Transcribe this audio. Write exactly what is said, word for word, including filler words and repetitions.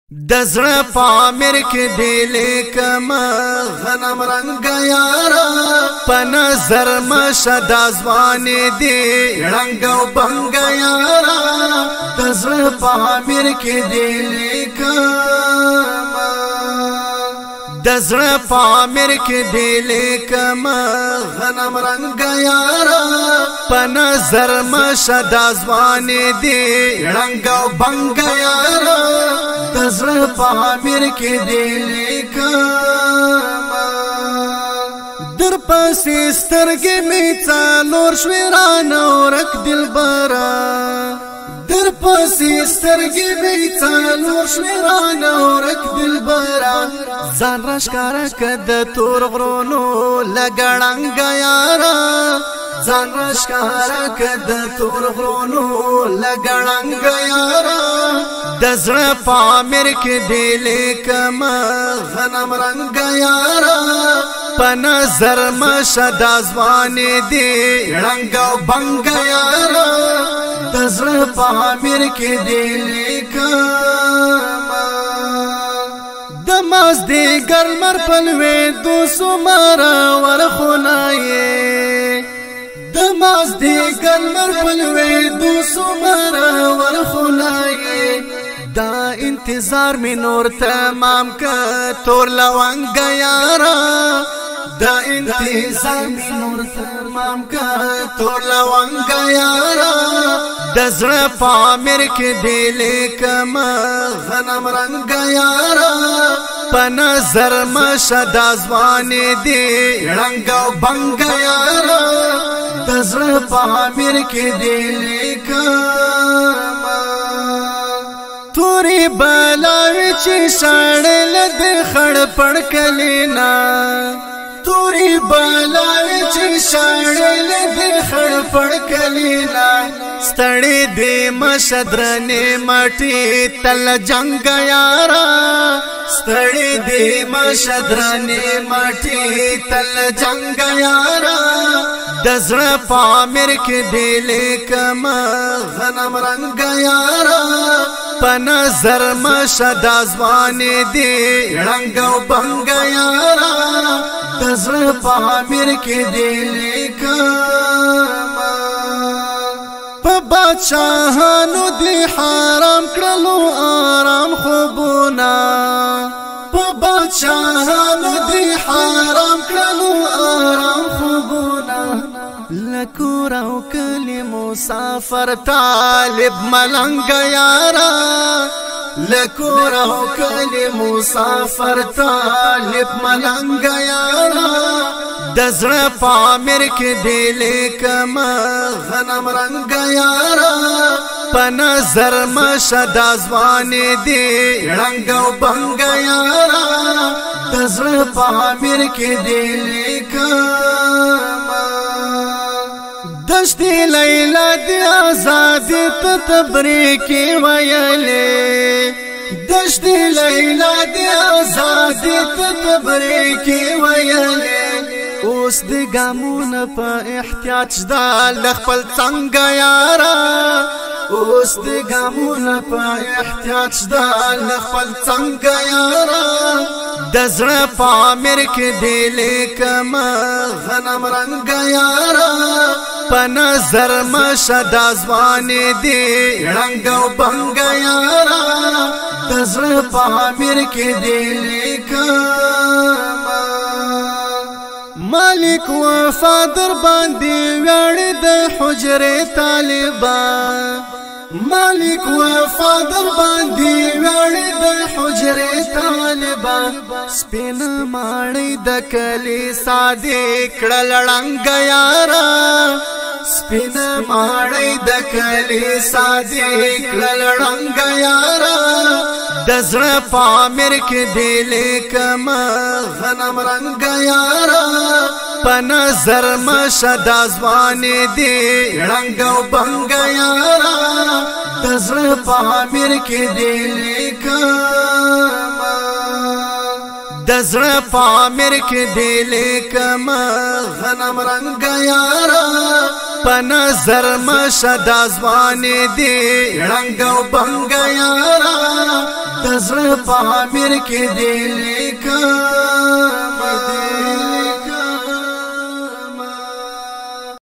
دزړه پامیر کې دلې کما غنم رنگ یارا په نظر مشد ازوانې دی رنگ او بنگ یارا دزړه پامیر کې دلې کما دزړه پامیر کې دلې کما غنم رنگ یارا په نظر مشد ازوانې دی رنگ او بنگ یارا دزړه پامیر کې دلې کما در پسې سترګې مې څلور شویران ورک دلبرا در پسې سترګې مې څلور شویران ورک دلبرا ځان راښکاره کده تور غرونو لګړنګ یارا ځان راښکاره کده تور غرونو لګړنګ یارا دزړه پامیر کې دلې کما غنم رنگ یارا په نظر مشد ازوانې دی رنگ او بنگ یارا دزړه پامیر کې دلې کما د مازدیګر لمر په لوېدو سماره ورخونایې د مازدیګر لمر په لوېدو سماره ورخونایې دا انتظار می نور تمام کا تور لونگ یارا دا انتظار می نور تمام کا تور لونگ یارا دزړه پامیر کې دلې کما غنم رنگ یارا په نظر مشد ازوانې دی رنگ او بنگ یارا دزړه پامیر کې دلې کما توری بلاوی چی شاڑل دی خڑ پڑ کلینا توری بلاوی چی شاڑل دی خڑ پڑ کلینا ستڑی دی مشدرنی مٹی تل جنگ یارا ستڑی دی مشدرنی مٹی تل جنگ یارا دزړه پامیر کې دلې کما غنم رنگ یارا په نظر مشد ازوانې دی رنگ او بنگ یارا دزړه پامیر کې دلې کما په بادشاهانو دی حرام کړلو آرام خوبونه په بادشاهانو دی حرام کړلو آرام خوبونه لکور او کلی مسافر طالب ملنگ یارا لکور او کلی مسافر طالب ملنگ یارا دزړه پامیر کې دلې کما غنم رنگ یارا په نظر مشد ازوانې دی رنگ او بنگ یارا دزړه پامیر کې دلې کما دشتی لیلا دی آزادی تا تبریکی ویلی دشتی لیلا دی آزادی تا تبریکی ویلی اوس دی گامون پا احتیاج دا لخپل څنګ یارا اوس دی گامون پا احتیاج دا لخپل څنګ یارا دزړه پامیر کې دلې کما غنم رنگ یارا په نظر مشد ازوانې دی رنگ او بنگ یارا دزړه پامیر کې دلې کما مالک وفادر باندې وړ د حجرې طالبان مالک وفادر باندې وړ د حجرې طالبان سپین ماړی د کلی ساده کړل رنگ یارا سپین ماړی د کلی ساده کړل رنگ یارا دزړه پامیر کې دلې کما غنم رنگ یارا په نظر مشد ازوانې دی رنگ او بنگ یارا دزړه پامیر کې دلې کما دزړه پامیر کې دلې کما غنم رنگ یارا په نظر مشد ازوانې دی رنگ او بنگ یارا دزر پامیر کې دی لیکا